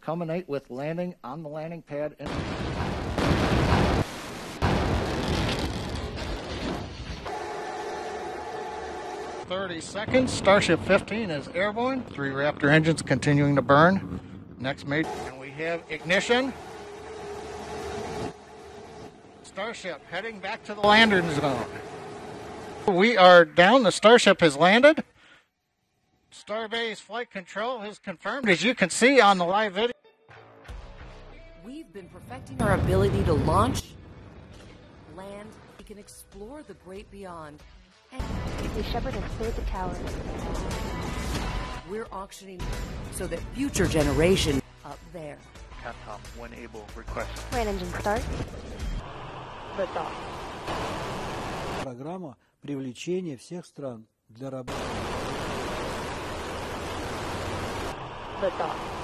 culminate with landing on the landing pad. 30 seconds. Starship 15 is airborne. 3 Raptor engines continuing to burn. Next major, and we have ignition. Starship heading back to the landing zone. We are down. The Starship has landed. Starbase flight control has confirmed, as you can see on the live video. We've been perfecting our ability to launch, land, we can explore the great beyond. And we shepherd and save the cowards. We're auctioning so that future generation up there. Capcom, when able, request. Main engine start. Lift off. Программа привлечения всех стран для работы. Lift off.